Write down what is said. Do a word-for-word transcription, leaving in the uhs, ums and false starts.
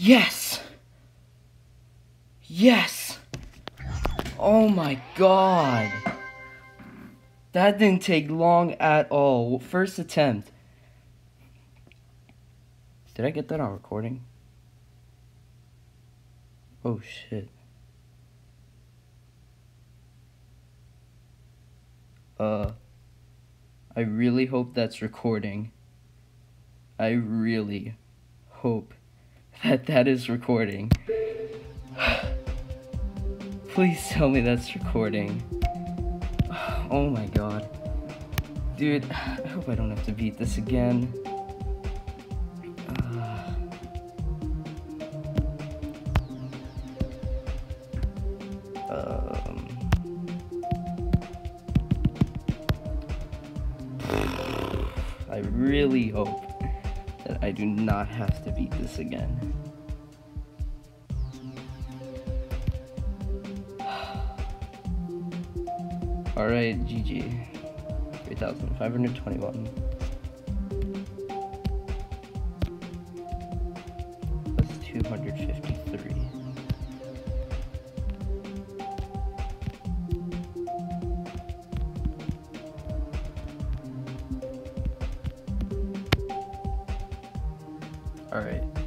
Yes! Yes! Oh my god! That didn't take long at all. First attempt. Did I get that on recording? Oh shit. Uh, I really hope that's recording. I really hope that that is recording. Please tell me that's recording. Oh my god. Dude, I hope I don't have to beat this again. Uh, um, I really hope that I do not have to beat this again. Alright, G G. three thousand five hundred twenty-one. That's two hundred fifty-three. Alright.